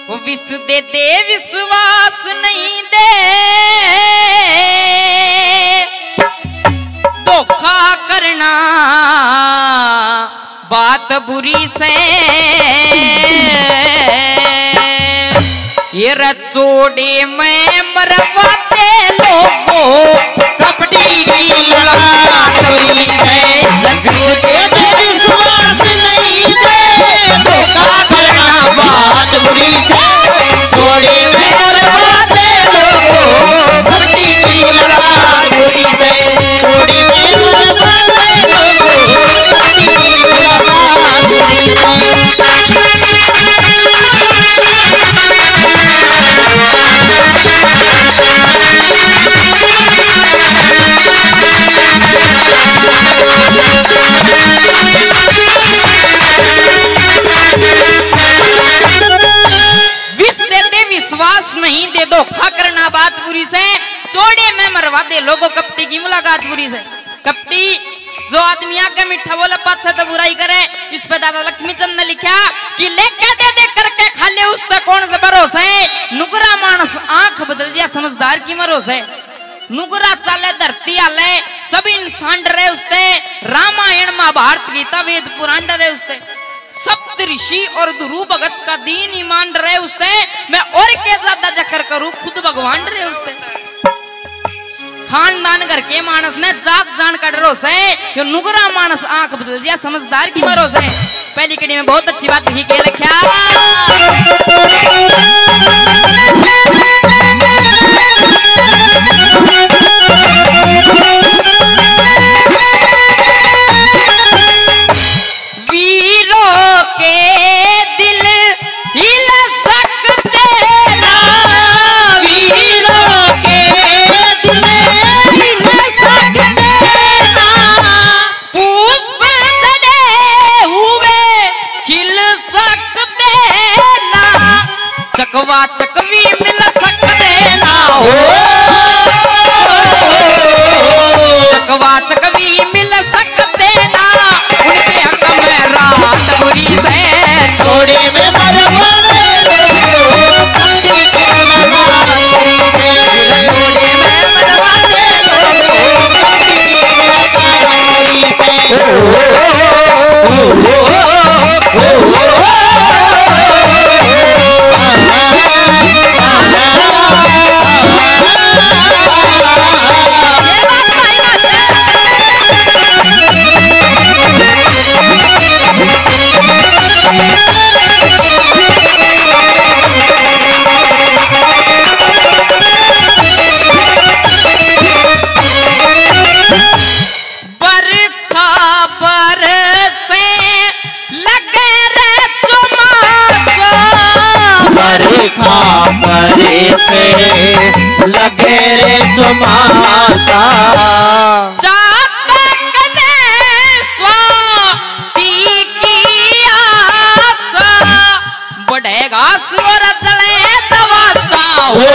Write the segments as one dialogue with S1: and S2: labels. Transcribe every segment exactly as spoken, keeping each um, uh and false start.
S1: वो विष दे दे विश्वास नहीं दे, धोखा करना बात बुरी से। ये रचोड़े में मरवाते लोगों कपड़ी की मुलाकात बुरी है। रचोड़े में विश्वास नहीं दे, धोखा करना बात बुरी से। जोड़े में मरवाते लोगों कपड़ी की मुलाकात बुरी से। जोड़े में मरवाते लोगों कपड़ी की मुलाकात बुरी से। नहीं दे, धोखा करना बात बुरी से। चौड़े में मरवा दे लोगों कपटी की मुलाकात बुरी से। कपटी जो आदमी आगे मीठा बोला पाछा तो बुराई करे। इस पे दादा लक्ष्मीचंद ने लिखा कि लेके दे दे करके खाले उस पे कौन से भरोसा है। नुकरा मानस आंख बदल दिया समझदार की भरोसा है। नुकरा चाले धरती आले सभी इंसान डरे उसते। रामायण महाभारत गीता वेद पुराण डरे उसते। सप्त ऋषि और गुरु भगत का दीन ईमान रहे उसते। मैं और क्या ज्यादा जकर करूं, खुद भगवान रहे उसते। खानदान घर के मानस ने जात जान का डरोसा है। यो नुगरा मानस आंख बदल दिया समझदार की भरोसा है। पहली कड़ी में बहुत अच्छी बात लिखी के लिखा चकवा चकवी मिल सकते ना हो। चकवा चकवी मिल सकते ना, उनके हक में रात बुरी से। छोड़े में मरवाते लोगों कपटी की मुलाकात बुरी से। छोड़े में मरवाते लोगों कपटी की मुलाकात बुरी से।
S2: परे से लगे रे चुमासा।
S1: चातक ने स्वाति की आशा, बढ़ेगा सूर जले जवासा हो।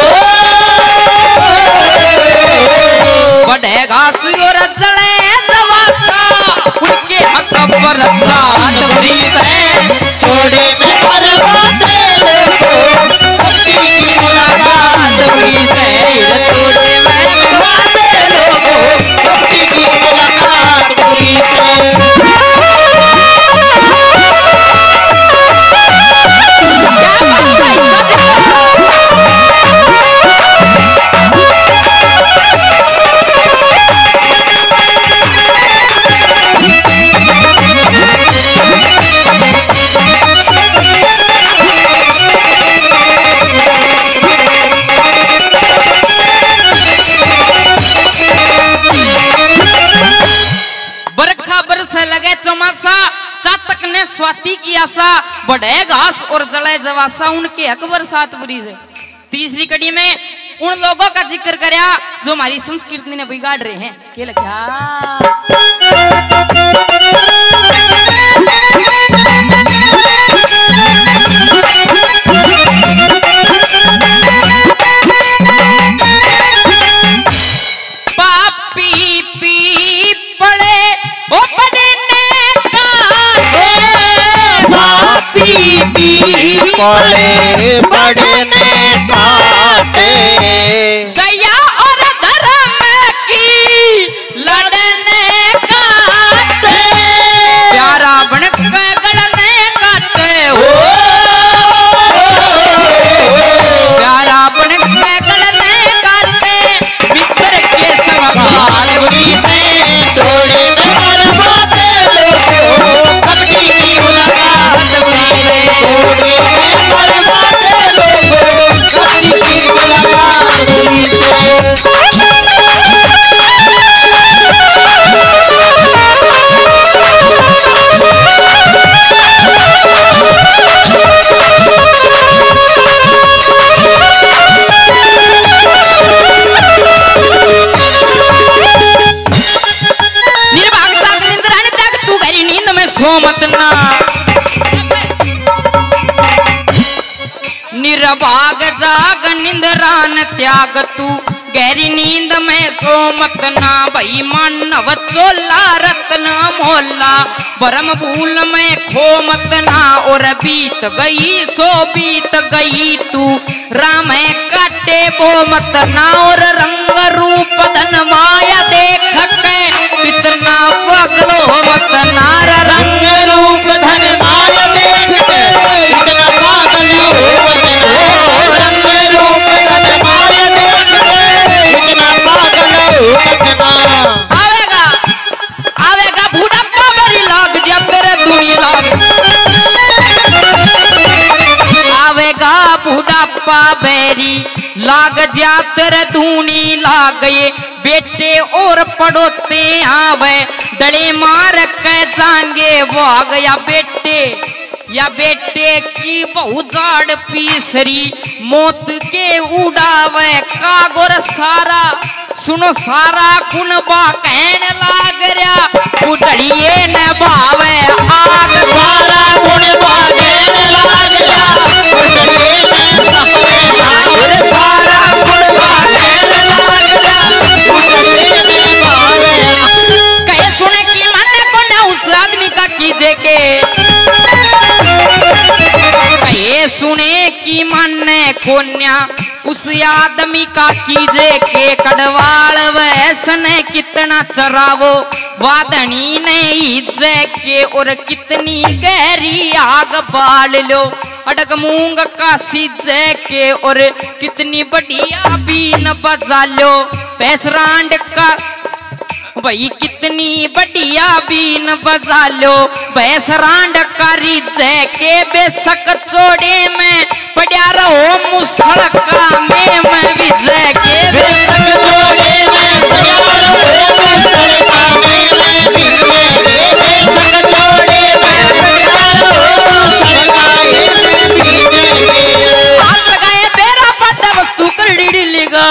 S1: बढ़ेगा सूर जले जवासा, उनके हक पर साथ बुरी है। छोड़े में मरवाते लोगों कपटी की मुलाकात बुरी से। छोड़े में मरवाते लोगों कपटी की मुलाकात बुरी से। लगे चौमासा, चातक ने स्वाति की आशा, बढ़े घास और जले जवासा, उनके हक बरसात बुरी से। तीसरी कड़ी में उन लोगों का जिक्र करया जो हमारी संस्कृति ने बिगाड़ रहे हैं। क्या लिखा पापी पी पड़े ओ पढ़ने का,
S2: पापी पी पड़े बढ़ने काटे
S1: गया और धर्म की लड़ने काटे प्यारा बन के गलने काटे हो प्यारा बन के गलने काटे मित्र के संग बातुरी से
S2: तोड़े बर्बादे लोगो कपटी की मुलाकात बुरी से तोड़े बर्बादे लोगो कपटी की मुलाकात बुरी से
S1: मत ना निर्भाग जाग निंद्रान त्याग तू गहरी नींद में सो मत ना भई मानव चोला रत्न मोला भरम भूल में खो मत ना और बीत गई सो बीत गई तू राम काटे वो मत ना और रंग रूप धन माया देख के कितना पगलो मत नार रंग रूप धन माया देख के कितना पागल हो मत रंग रूप धन माया देख के
S2: कितना पागल हो मत
S1: आवेगा आवेगा बुढ़ापा मेरी लाग जा तेरे दुनी लाग आवेगा बुढ़ापा बेरी लाग जा तेरे दूनी लाग ये बेटे और पड़ोते आवे डले मार के जाएंगे वो आ गया बेटे या बेटे की बहु जाड़ पीसरी मौत के उड़ावे कागोर सारा सुनो सारा कुनबा कहने लाग रहा उड़िए न भावे आग सारा कुनबा कहने लाग रहा उड़िए न भावे आग सारा कुनबा कहने लाग रहा उड़िए न भावे कहे सुने की मन को न उस आदमी का कीजे के कहे सुने की मन कोन्या उस आदमी का कीजे के कड़वाल वैसने कितना चरावो वादनी ने इज्जे के और कितनी गहरी आग बाल लो अडग मूंग का सीजे के और कितनी बढ़िया बीन बजा लो पैसरांड का भाई कितनी बढ़िया बीन बजा लो भैंसरांड करी जय के बेसक चोड़े में पड़ा रहो मुसड़ का में मैं विजय के बेसक चोड़े में पड़ा रहो मुसड़ का में मैं विजय के बेसक चोड़े में पड़ा रहो मुसड़ का में विजय के हाथ लगाए तेरा पट्टा वस्तु कर डिलीगा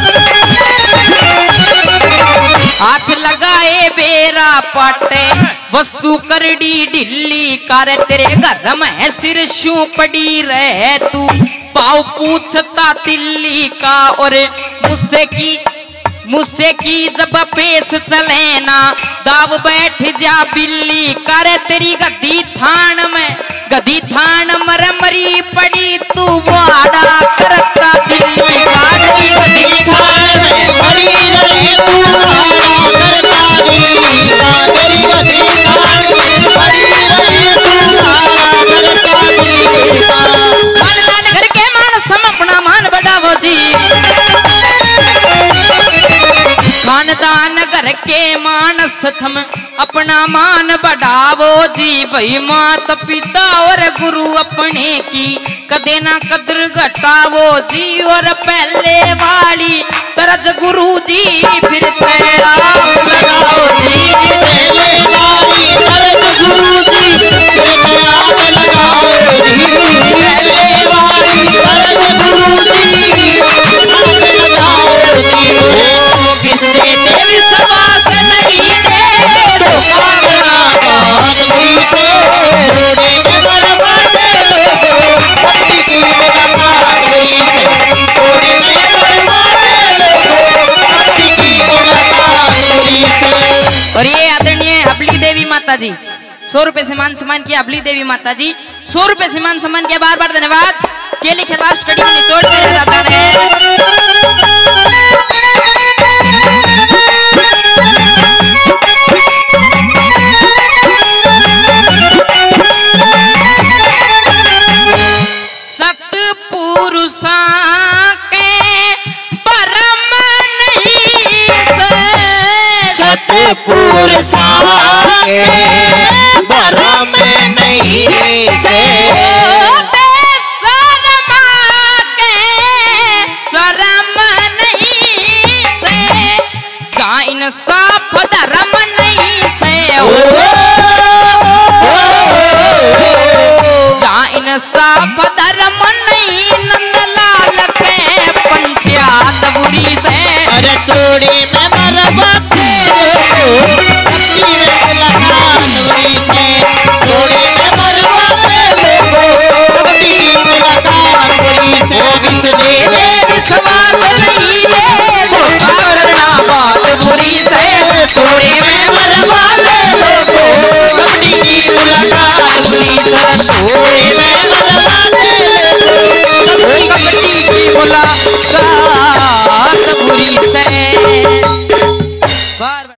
S1: हाथ लगाए बेरा पाटे वस्तु करडी ढिल्ली कर तेरे घर में सिर शू पड़ी रहे तू पाव पूछता तिल्ली का और मुझसे की मुझसे की जब पेश चले ना दाव बैठ जा बिल्ली कर तेरी गद्दी थान में गद्दी थान मर मरी पड़ी तू बाड़ा करता दिल्ली का गद्दी थान में मरी रही तू बाड़ा करता दिल्ली का तेरी गद्दी थान में मरी रही तू बाड़ा करता दिल्ली का खानदान घर के मानस हम अपना मान बढ़ावो जी खानदान घर के मानस थम अपना मान बढ़ावो जी भाई मात पिता और गुरु अपने की कदे ना कदर घटावो जी और पहले वाली तरज गुरु जी फिर तेरा लगाओ जी पहले वाली तरज गुरु जी फिर तेरा लगाओ जी पहले वाली तरज गुरु जी लगाओ जी किसने देवी सवास नहीं दे दो पागला पागली पे रोने में बर्बादे लोगो पट्टी की मुलाकात हुई से रोने में बर्बादे लोगो पट्टी की मुलाकात हुई से। और ये आदरणीय हबली देवी माता जी सौ रुपए से मान सम्मान किया हबली देवी माता जी सौ रुपए से मान सम्मान किया बार बार धन्यवाद। के लिखे लास्ट कड़ी में निचोड़ कर जाता है। सतपुरुषा के परम नहीं से,
S2: सतपुरुषा के परम नहीं से,
S1: बेशर्मा के शर्म नहीं से, का इंसाफ धर्म नहीं से, जा इंसाफ